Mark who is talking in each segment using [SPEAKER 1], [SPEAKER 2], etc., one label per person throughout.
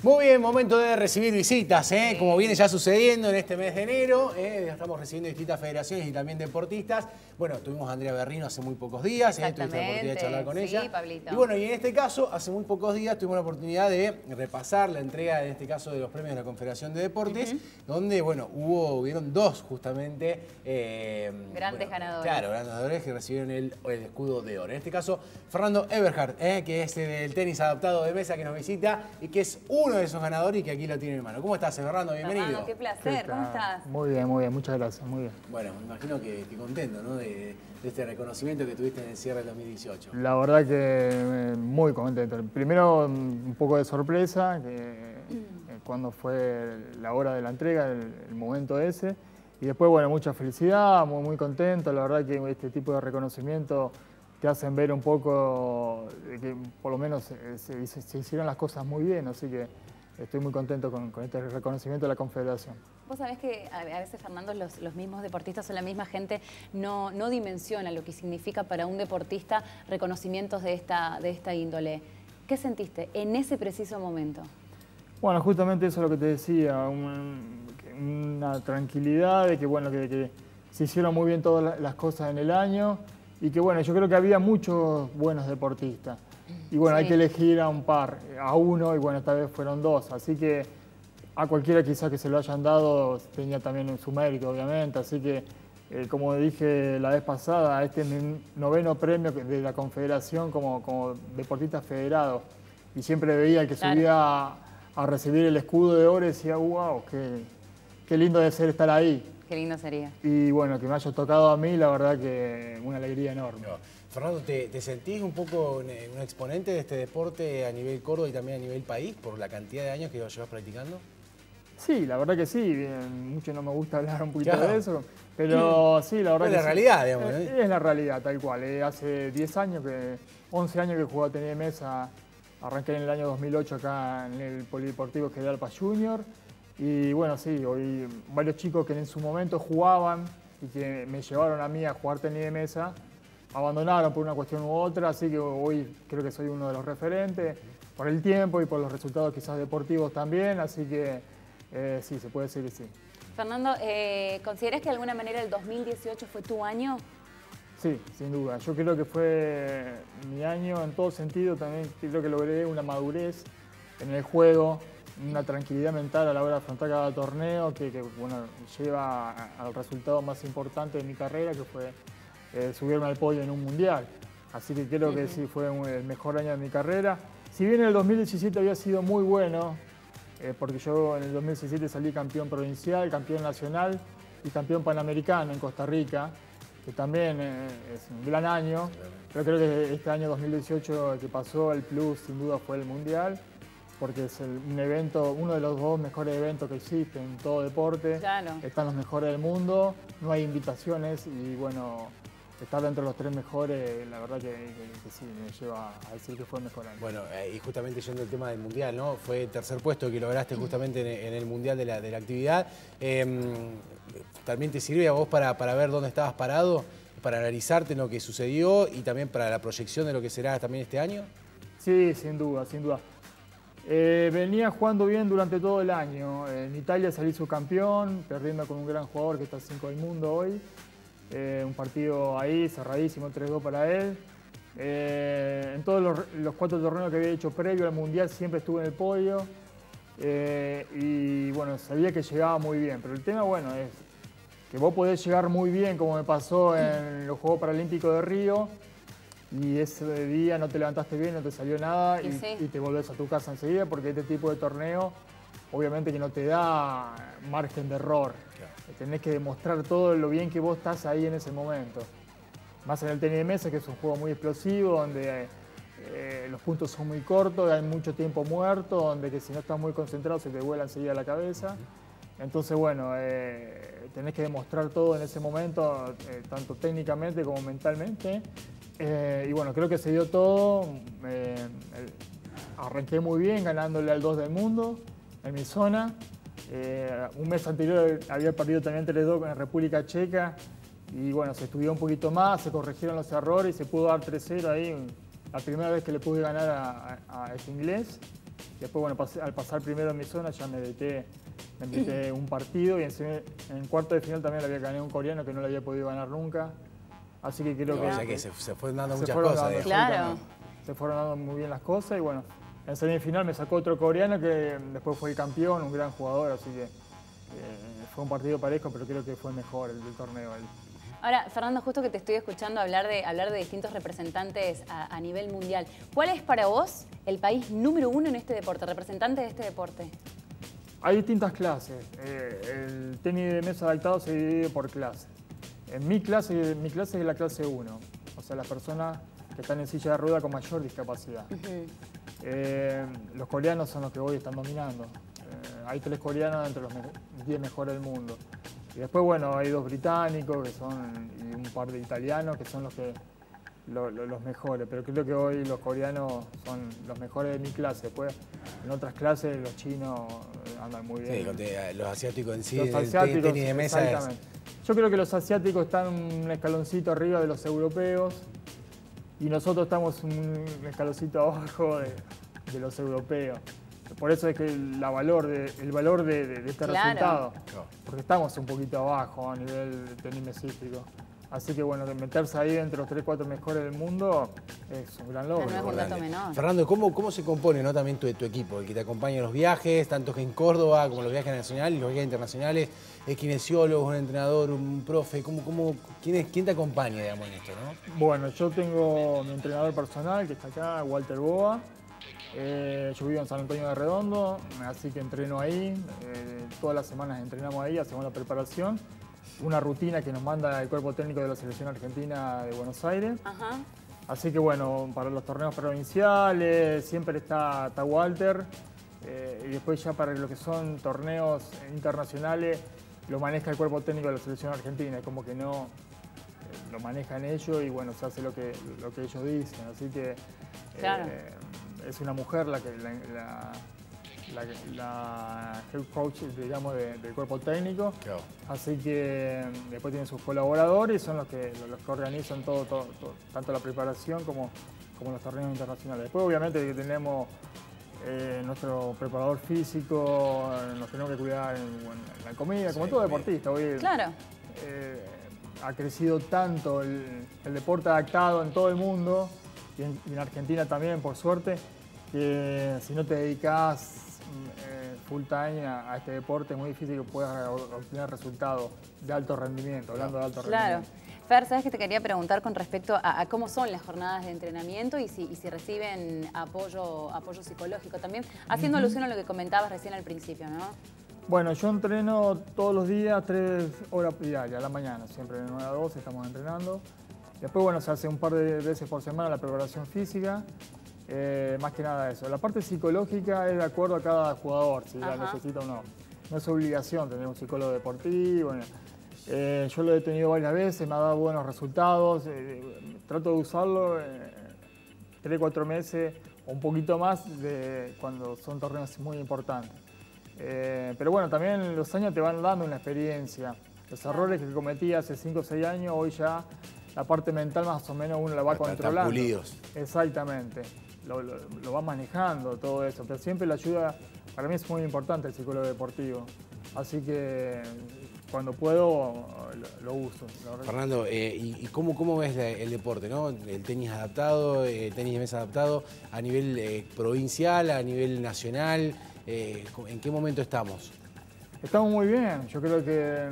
[SPEAKER 1] Muy bien, momento de recibir visitas, como viene ya sucediendo en este mes de enero. Ya estamos recibiendo distintas federaciones y también deportistas. Bueno, tuvimos a Andrea Berrino hace muy pocos días, tuviste la oportunidad de charlar con ella.
[SPEAKER 2] Sí, Pablito.
[SPEAKER 1] Y bueno, y en este caso, hace muy pocos días tuvimos la oportunidad de repasar la entrega, en este caso, de los premios de la Confederación de Deportes, donde, bueno, hubieron dos justamente...
[SPEAKER 2] grandes ganadores.
[SPEAKER 1] Claro, grandes ganadores que recibieron el escudo de oro. En este caso, Fernando Eberhardt, que es del tenis adaptado de mesa que nos visita y que es uno de esos ganadores y que aquí lo tiene en mano. ¿Cómo estás, Fernando? Bienvenido.
[SPEAKER 2] Fernando, qué placer. ¿Cómo estás?
[SPEAKER 3] Muy bien, muchas gracias, muy bien.
[SPEAKER 1] Bueno, me imagino que contento, ¿no? De este reconocimiento que tuviste en el cierre del 2018.
[SPEAKER 3] La verdad que muy contento. Primero un poco de sorpresa, cuando fue la hora de la entrega, el momento ese. Y después, bueno, mucha felicidad, muy contento. La verdad que este tipo de reconocimiento te hacen ver un poco que por lo menos se hicieron las cosas muy bien, así que estoy muy contento con este reconocimiento de la Confederación.
[SPEAKER 2] Vos sabés que a veces, Fernando, los mismos deportistas o la misma gente no dimensiona lo que significa para un deportista reconocimientos de esta índole. ¿Qué sentiste en ese preciso momento?
[SPEAKER 3] Bueno, justamente eso es lo que te decía, una tranquilidad de que, bueno, que se hicieron muy bien todas las cosas en el año y que, bueno, yo creo que había muchos buenos deportistas. Y bueno, sí, hay que elegir a un par, a uno, y bueno, esta vez fueron dos. Así que a cualquiera quizás que se lo hayan dado tenía también su mérito, obviamente. Así que, como dije la vez pasada, este es mi 9º premio de la Confederación como deportista federado. Y siempre veía que subía a recibir el escudo de oro y decía, wow, qué lindo debe ser estar ahí.
[SPEAKER 2] Qué lindo sería.
[SPEAKER 3] Y bueno, que me haya tocado a mí, la verdad que una alegría enorme.
[SPEAKER 1] No. Fernando, ¿te sentís un poco un exponente de este deporte a nivel Córdoba y también a nivel país por la cantidad de años que lo llevas practicando?
[SPEAKER 3] Sí, la verdad que sí. Mucho no me gusta hablar un poquito de eso, pero sí, la verdad que
[SPEAKER 1] es la realidad, digamos.
[SPEAKER 3] Es la realidad, tal cual. Hace 11 años que juego a tenis de mesa. Arranqué en el año 2008 acá en el Polideportivo General Paz Junior. Y bueno, sí, hoy varios chicos que en su momento jugaban y que me llevaron a mí a jugar tenis de mesa, abandonaron por una cuestión u otra, así que hoy creo que soy uno de los referentes, por el tiempo y por los resultados quizás deportivos también, así que sí, se puede decir que sí.
[SPEAKER 2] Fernando, ¿consideras que de alguna manera el 2018 fue tu año?
[SPEAKER 3] Sí, sin duda. Yo creo que fue mi año en todo sentido. También creo que logré una madurez en el juego, una tranquilidad mental a la hora de afrontar cada torneo que bueno, lleva al resultado más importante de mi carrera, que fue subirme al podio en un mundial. Así que creo que sí, fue el mejor año de mi carrera. Si bien el 2017 había sido muy bueno, porque yo en el 2017 salí campeón provincial, campeón nacional y campeón panamericano en Costa Rica, que también es un gran año. Pero creo que este año 2018 que pasó, el plus sin duda fue el mundial, porque es un evento, uno de los dos mejores eventos que existen en todo deporte.
[SPEAKER 2] Claro.
[SPEAKER 3] Están los mejores del mundo, no hay invitaciones y bueno, estar dentro de los 3 mejores, la verdad que sí, me lleva a decir que fue el mejor año.
[SPEAKER 1] Bueno, y justamente yendo al tema del Mundial, ¿no? Fue el tercer puesto que lograste justamente en el Mundial de la actividad. ¿También te sirve a vos para ver dónde estabas parado, para analizarte lo que sucedió y también para la proyección de lo que será también este año?
[SPEAKER 3] Sí, sin duda, sin duda. Venía jugando bien durante todo el año. En Italia salí subcampeón, perdiendo con un gran jugador que está 5 del mundo hoy. Un partido ahí, cerradísimo, 3-2 para él. En todos los 4 torneos que había hecho previo al Mundial siempre estuve en el podio. Y bueno, sabía que llegaba muy bien. Pero el tema, bueno, es que vos podés llegar muy bien, como me pasó en los Juegos Paralímpicos de Río, y ese día no te levantaste bien, no te salió nada y te volvés a tu casa enseguida, porque este tipo de torneo obviamente que no te da margen de error. Claro. Tenés que demostrar todo lo bien que vos estás ahí en ese momento. Más en el tenis de mesa, que es un juego muy explosivo, donde los puntos son muy cortos, hay mucho tiempo muerto, donde que si no estás muy concentrado se te vuela enseguida la cabeza. Entonces, bueno, tenés que demostrar todo en ese momento, tanto técnicamente como mentalmente. Y bueno, creo que se dio todo. Arranqué muy bien, ganándole al 2 del mundo en mi zona. Un mes anterior había perdido también 3-2 con la República Checa. Y bueno, se estudió un poquito más, se corrigieron los errores y se pudo dar 3-0 ahí. La primera vez que le pude ganar a este inglés. Después, bueno, al pasar primero en mi zona ya me metí un partido y en cuarto de final también le había ganado un coreano que no le había podido ganar nunca. Así que creo que...
[SPEAKER 1] O sea que se fueron dando muchas
[SPEAKER 3] fueron
[SPEAKER 1] cosas.
[SPEAKER 3] dando,
[SPEAKER 2] Claro.
[SPEAKER 3] Se fueron dando muy bien las cosas y bueno, en semifinal me sacó otro coreano que después fue el campeón, un gran jugador, así que fue un partido parejo, pero creo que fue mejor el del torneo.
[SPEAKER 2] Ahora, Fernando, justo que te estoy escuchando hablar de distintos representantes a nivel mundial, ¿cuál es para vos el país número uno en este deporte, representante de este deporte?
[SPEAKER 3] Hay distintas clases. El tenis de mesa adaptado se divide por clases. En mi clase es la clase 1, o sea, las personas que están en silla de rueda con mayor discapacidad. Los coreanos son los que hoy están dominando. Hay 3 coreanos entre los 10 mejores del mundo. Y después, bueno, hay 2 británicos y un par de italianos que son los mejores. Pero creo que hoy los coreanos son los mejores de mi clase. Después, en otras clases, los chinos andan muy bien.
[SPEAKER 1] Sí, los asiáticos en sí,
[SPEAKER 3] Los
[SPEAKER 1] el
[SPEAKER 3] asiáticos,
[SPEAKER 1] tenis de mesa
[SPEAKER 3] exactamente. Yo creo que los asiáticos están un escaloncito arriba de los europeos y nosotros estamos un escaloncito abajo de los europeos. Por eso es que el valor de este resultado, porque estamos un poquito abajo a nivel tenis mesístico. Así que bueno, de meterse ahí entre los 3-4 mejores del mundo es un gran logro.
[SPEAKER 2] No es un dato menor.
[SPEAKER 1] Fernando, ¿cómo se compone, ¿no? También tu equipo, el que te acompaña en los viajes, tanto que en Córdoba como los viajes nacionales y los viajes internacionales? ¿Es kinesiólogo, un entrenador, un profe? ¿Quién te acompaña, digamos, en esto, no?
[SPEAKER 3] Bueno, yo tengo mi entrenador personal que está acá, Walter Boa. Yo vivo en San Antonio de Redondo, así que entreno ahí. Todas las semanas entrenamos ahí, hacemos la preparación. Una rutina que nos manda el cuerpo técnico de la selección argentina de Buenos Aires.
[SPEAKER 2] Ajá.
[SPEAKER 3] Así que bueno, para los torneos provinciales siempre está Walter. Y después ya para lo que son torneos internacionales lo maneja el cuerpo técnico de la selección argentina. Es como que no lo manejan ellos y bueno, se hace lo que ellos dicen. Así que
[SPEAKER 2] Claro.
[SPEAKER 3] es una mujer la head coach, digamos, del cuerpo técnico.
[SPEAKER 1] Claro.
[SPEAKER 3] Así que después tienen sus colaboradores, son los que organizan todo, tanto la preparación como los torneos internacionales. Después obviamente que tenemos nuestro preparador físico, nos tenemos que cuidar en la comida, como todo deportista. Hoy,
[SPEAKER 2] Claro.
[SPEAKER 3] ha crecido tanto el deporte adaptado en todo el mundo y en Argentina también, por suerte, que si no te dedicas full time a este deporte es muy difícil que puedas obtener resultados de alto rendimiento, hablando de alto
[SPEAKER 2] Claro.
[SPEAKER 3] rendimiento.
[SPEAKER 2] Fer, sabes que te quería preguntar con respecto a cómo son las jornadas de entrenamiento y si reciben apoyo psicológico también, haciendo alusión a lo que comentabas recién al principio, ¿no?
[SPEAKER 3] Bueno, yo entreno todos los días 3 horas diarias, a la mañana, siempre de 9 a 12 estamos entrenando. Después, bueno, se hace un par de veces por semana la preparación física. Más que nada eso. La parte psicológica es de acuerdo a cada jugador, si la necesita o no. No es obligación tener un psicólogo deportivo. Yo lo he tenido varias veces, me ha dado buenos resultados. Trato de usarlo 3-4 meses o un poquito más cuando son torneos muy importantes. Pero bueno, también los años te van dando una experiencia. Los errores que cometí hace 5 o 6 años, hoy ya la parte mental más o menos uno la va controlando.
[SPEAKER 1] Están pulidos.
[SPEAKER 3] Exactamente. Lo va manejando todo eso, pero siempre la ayuda, para mí es muy importante el psicólogo deportivo, así que cuando puedo lo uso.
[SPEAKER 1] Fernando, ¿y cómo ves el deporte, ¿no? El tenis adaptado, el tenis de mesa adaptado a nivel provincial, a nivel nacional, ¿en qué momento estamos?
[SPEAKER 3] Estamos muy bien, yo creo que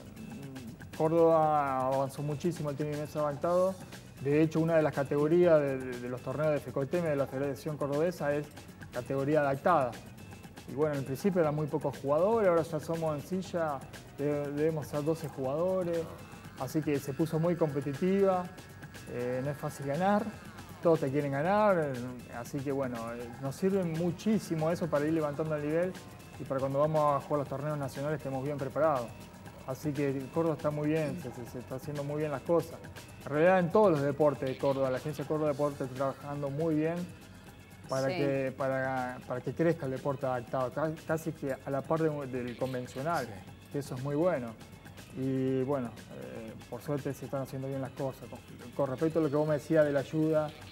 [SPEAKER 3] Córdoba avanzó muchísimo el tenis de mesa adaptado. De hecho, una de las categorías de los torneos de FECOTEME de la Federación Cordobesa es categoría adaptada. Y bueno, en principio eran muy pocos jugadores, ahora ya somos en silla, debemos ser 12 jugadores, así que se puso muy competitiva, no es fácil ganar, todos te quieren ganar, así que bueno, nos sirve muchísimo eso para ir levantando el nivel y para cuando vamos a jugar los torneos nacionales estemos bien preparados. Así que Córdoba está muy bien, se está haciendo muy bien las cosas. En realidad en todos los deportes de Córdoba, la Agencia Córdoba Deportes está trabajando muy bien para que crezca el deporte adaptado, casi que a la par del convencional, que eso es muy bueno. Y bueno, por suerte se están haciendo bien las cosas. Con respecto a lo que vos me decías de la ayuda,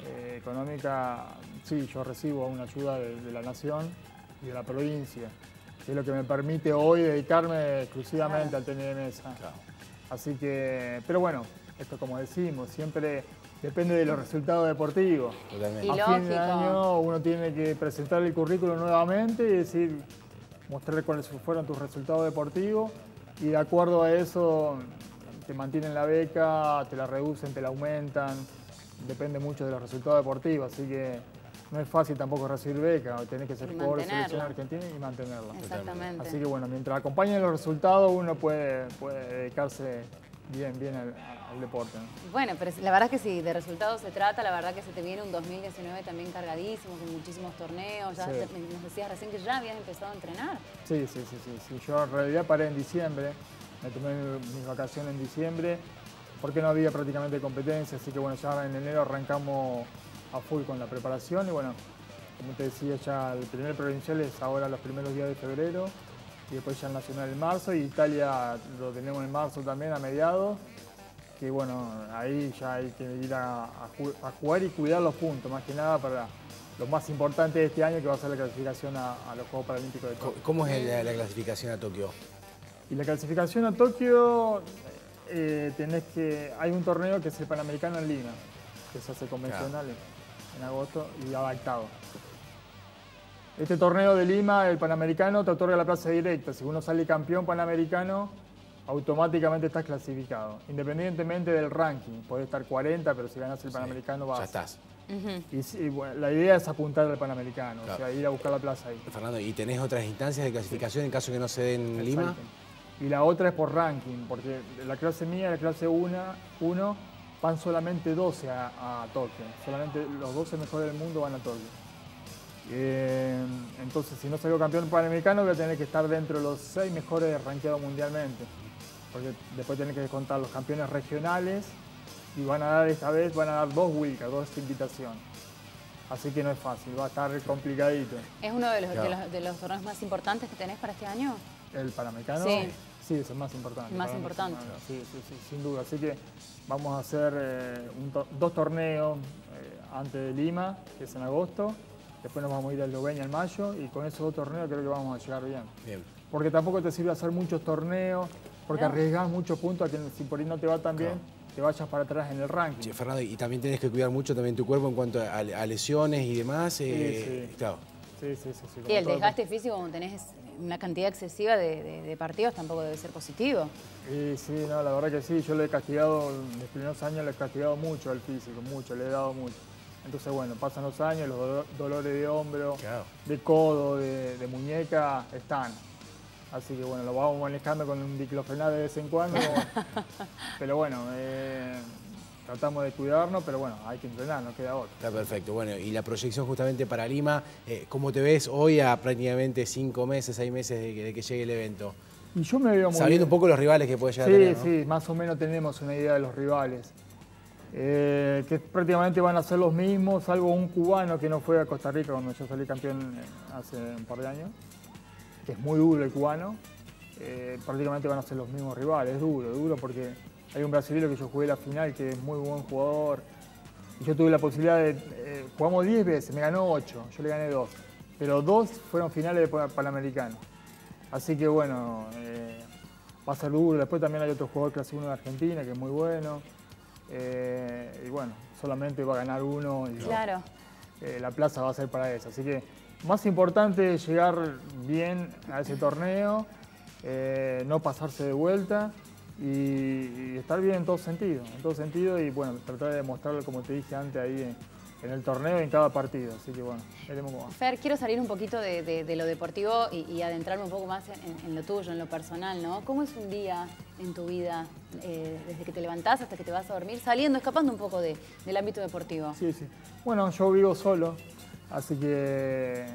[SPEAKER 3] económica, sí, yo recibo una ayuda de la nación y de la provincia, que es lo que me permite hoy dedicarme exclusivamente al tenis de mesa.
[SPEAKER 1] Claro.
[SPEAKER 3] Así que, pero bueno, esto como decimos, siempre depende de los resultados deportivos.
[SPEAKER 1] Totalmente.
[SPEAKER 2] Y
[SPEAKER 3] A fin de
[SPEAKER 2] lógico.
[SPEAKER 3] año uno tiene que presentar el currículum nuevamente y decir, mostrar cuáles fueron tus resultados deportivos y de acuerdo a eso te mantienen la beca, te la reducen, te la aumentan, depende mucho de los resultados deportivos, así que no es fácil tampoco recibir beca, tenés que ser
[SPEAKER 2] Y
[SPEAKER 3] jugador de
[SPEAKER 2] mantenerla.
[SPEAKER 3] selección argentina y mantenerla.
[SPEAKER 2] Exactamente.
[SPEAKER 3] Así que bueno, mientras acompañen los resultados uno puede dedicarse bien al deporte, ¿no?
[SPEAKER 2] Bueno, pero la verdad es que si de resultados se trata, la verdad que se te viene un 2019 también cargadísimo, con muchísimos torneos. Ya
[SPEAKER 3] Sí.
[SPEAKER 2] nos decías recién que ya habías empezado a entrenar.
[SPEAKER 3] Sí. Yo en realidad paré en diciembre, me tomé mis vacaciones en diciembre, porque no había prácticamente competencia, así que bueno, ya en enero arrancamos a full con la preparación y bueno, como te decía, ya el primer provincial es ahora los primeros días de febrero y después ya el nacional en marzo y Italia lo tenemos en marzo también a mediados, que bueno, ahí ya hay que ir a jugar y cuidar los puntos, más que nada para lo más importante de este año que va a ser la clasificación a los Juegos Paralímpicos de Tokio.
[SPEAKER 1] ¿Cómo es la clasificación a Tokio?
[SPEAKER 3] Y la clasificación a Tokio, hay un torneo que es el Panamericano en Lima, que se hace convencional en agosto y adaptado. Este torneo de Lima, el Panamericano, te otorga la plaza directa. Si uno sale campeón panamericano, automáticamente estás clasificado. Independientemente del ranking, podés estar 40, pero si ganas el Panamericano vas.
[SPEAKER 1] Ya estás.
[SPEAKER 3] Y bueno, la idea es apuntar al Panamericano,
[SPEAKER 1] Claro.
[SPEAKER 3] o sea, ir a buscar la plaza ahí.
[SPEAKER 1] Fernando, ¿y tenés otras instancias de clasificación en caso que no se den en Lima?
[SPEAKER 3] Exacto. Y la otra es por ranking, porque la clase mía, la clase 1, van solamente 12 a Tokio. Solamente los 12 mejores del mundo van a Tokio. Entonces, si no salgo campeón panamericano, voy a tener que estar dentro de los 6 mejores rankeados mundialmente. Porque después tenés que descontar los campeones regionales y esta vez van a dar 2 wildcards, 2 invitaciones. Así que no es fácil, va a estar complicadito.
[SPEAKER 2] ¿Es uno de los,
[SPEAKER 1] Claro.
[SPEAKER 2] de los torneos más importantes que tenés para este año?
[SPEAKER 3] ¿El Panamericano?
[SPEAKER 2] Sí.
[SPEAKER 3] Sí, es el más importante.
[SPEAKER 2] El más
[SPEAKER 3] para mí.
[SPEAKER 2] importante.
[SPEAKER 3] Sí, sin duda. Así que vamos a hacer 2 torneos antes de Lima, que es en agosto. Después nos vamos a ir a Eslovenia en mayo y con esos 2 torneos creo que vamos a llegar bien.
[SPEAKER 1] Bien.
[SPEAKER 3] Porque tampoco te sirve hacer muchos torneos, porque
[SPEAKER 2] Claro.
[SPEAKER 3] arriesgás muchos puntos a que si por ahí no te va tan bien,
[SPEAKER 1] Claro.
[SPEAKER 3] te vayas para atrás en el ranking.
[SPEAKER 1] Che, Fernando, y también tenés que cuidar mucho también tu cuerpo en cuanto a lesiones y demás.
[SPEAKER 3] Sí.
[SPEAKER 1] Claro.
[SPEAKER 3] Sí.
[SPEAKER 2] Y
[SPEAKER 3] como
[SPEAKER 2] el
[SPEAKER 3] todo.
[SPEAKER 2] desgaste físico, cuando tenés una cantidad excesiva de partidos, tampoco debe ser positivo.
[SPEAKER 3] Sí, no, la verdad que sí, yo lo he castigado, en los primeros años lo he castigado mucho al físico, mucho, le he dado mucho. Entonces, bueno, pasan los años, los dolores de hombro,
[SPEAKER 1] Claro.
[SPEAKER 3] de codo, de muñeca, están. Así que bueno, lo vamos manejando con un diclofenac de vez en cuando. Pero bueno, tratamos de cuidarnos, pero bueno, hay que entrenar, no queda otra.
[SPEAKER 1] Está perfecto. Bueno, y la proyección justamente para Lima, ¿cómo te ves hoy a prácticamente 5 meses, 6 meses de que llegue el evento?
[SPEAKER 3] Y yo me veo muy
[SPEAKER 1] Sabiendo
[SPEAKER 3] bien.
[SPEAKER 1] un poco los rivales que puede llegar
[SPEAKER 3] Sí,
[SPEAKER 1] a tener, ¿no?
[SPEAKER 3] sí, más o menos tenemos una idea de los rivales. Que prácticamente van a ser los mismos, salvo un cubano que no fue a Costa Rica cuando yo salí campeón hace un par de años, que es muy duro el cubano. Prácticamente van a ser los mismos rivales, es duro porque hay un brasileño que yo jugué la final que es muy buen jugador. Y yo tuve la posibilidad de, jugamos 10 veces, me ganó 8, yo le gané 2, pero 2 fueron finales de Panamericano. Así que bueno, va a ser duro. Después también hay otro jugador clase 1 de Argentina que es muy bueno. Y bueno, solamente va a ganar uno y
[SPEAKER 2] Claro.
[SPEAKER 3] la plaza va a ser para eso. Así que más importante es llegar bien a ese torneo, no pasarse de vuelta y estar bien en todo sentido y bueno, tratar de demostrarlo como te dije antes ahí en el torneo y en cada partido. Así que bueno, veremos cómo va.
[SPEAKER 2] Fer, quiero salir un poquito de lo deportivo y adentrarme un poco más en lo tuyo, en lo personal, ¿no? ¿Cómo es un día en tu vida, desde que te levantás hasta que te vas a dormir, escapando un poco del ámbito deportivo?
[SPEAKER 3] Sí. Bueno, yo vivo solo, así que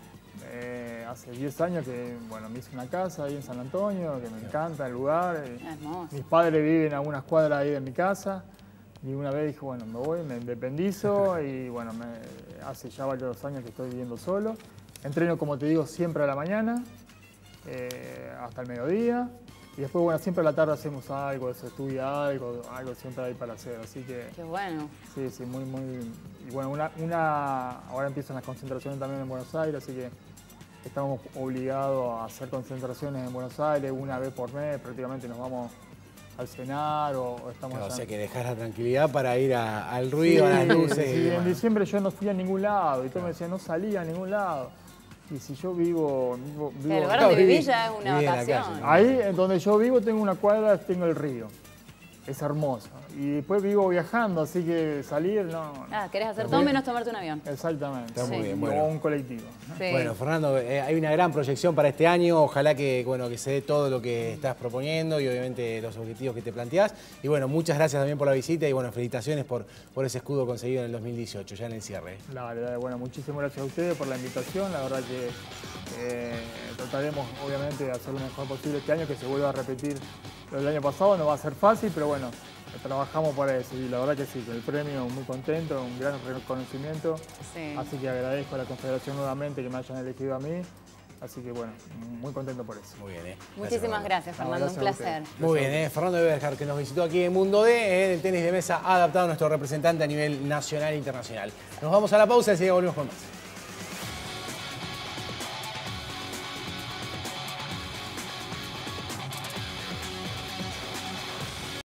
[SPEAKER 3] hace 10 años que bueno, me hice una casa ahí en San Antonio, que me encanta el lugar.
[SPEAKER 2] Hermoso.
[SPEAKER 3] Mis padres viven a unas cuadras ahí de mi casa. Y una vez dije, bueno, me voy, me independizo y bueno, hace ya varios años que estoy viviendo solo. Entreno, como te digo, siempre a la mañana, hasta el mediodía. Y después, bueno, siempre a la tarde hacemos algo, se estudia algo siempre hay para hacer. Así que...
[SPEAKER 2] Qué bueno.
[SPEAKER 3] Sí, sí, muy... Y bueno, ahora empiezan las concentraciones también en Buenos Aires, así que estamos obligados a hacer concentraciones en Buenos Aires una vez por mes, prácticamente nos vamos al cenar o estamos
[SPEAKER 1] Claro,
[SPEAKER 3] allá.
[SPEAKER 1] o sea que dejás la tranquilidad para ir al ruido,
[SPEAKER 3] Sí,
[SPEAKER 1] a las luces.
[SPEAKER 3] sí,
[SPEAKER 1] y
[SPEAKER 3] en
[SPEAKER 1] bueno.
[SPEAKER 3] diciembre yo no fui a ningún lado y todo me decía, no salía a ningún lado. Y si yo vivo
[SPEAKER 2] El lugar donde
[SPEAKER 1] viví-
[SPEAKER 2] vivís ya es una
[SPEAKER 1] viví en la
[SPEAKER 2] vacación.
[SPEAKER 1] calle, ¿no?
[SPEAKER 3] ahí en donde yo vivo tengo una cuadra, tengo el río. Es hermoso. Y después vivo viajando, así que salir no.
[SPEAKER 2] Ah, querés hacer todo menos tomarte un avión.
[SPEAKER 3] Exactamente.
[SPEAKER 1] Está muy
[SPEAKER 2] Sí.
[SPEAKER 1] bien,
[SPEAKER 3] O
[SPEAKER 1] bueno.
[SPEAKER 3] un colectivo.
[SPEAKER 2] Sí.
[SPEAKER 1] Bueno, Fernando, hay una gran proyección para este año. Ojalá que, bueno, que se dé todo lo que estás proponiendo y obviamente los objetivos que te planteás. Y bueno, muchas gracias también por la visita y bueno, felicitaciones por ese escudo conseguido en el 2018, ya en el cierre.
[SPEAKER 3] Dale, bueno, muchísimas gracias a ustedes por la invitación. La verdad que trataremos, obviamente, de hacer lo mejor posible este año, que se vuelva a repetir lo del año pasado. No va a ser fácil, pero bueno, trabajamos para eso. Y la verdad que sí, con el premio muy contento, un gran reconocimiento.
[SPEAKER 2] Sí.
[SPEAKER 3] Así que agradezco a la Confederación nuevamente que me hayan elegido a mí. Así que bueno, muy contento por eso.
[SPEAKER 1] Muy bien,
[SPEAKER 2] Muchísimas gracias, Fernando. Un
[SPEAKER 3] Gracias a
[SPEAKER 2] placer.
[SPEAKER 3] ustedes.
[SPEAKER 1] Muy bien, Fernando Eberhard, que nos visitó aquí en Mundo D, en el tenis de mesa adaptado a nuestro representante a nivel nacional e internacional. Nos vamos a la pausa y enseguida volvemos con más.